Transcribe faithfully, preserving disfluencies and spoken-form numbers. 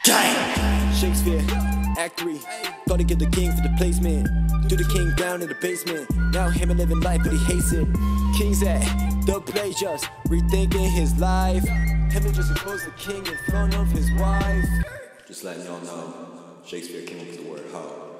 Gang! Shakespeare, Act three. Thought he'd get the king for the placement. Threw the king down in the basement. Now him and living life, but he hates it. King's at the play, just rethinking his life. Him and just opposed the king in front of his wife. Just letting y'all know, Shakespeare came up with the word hoe.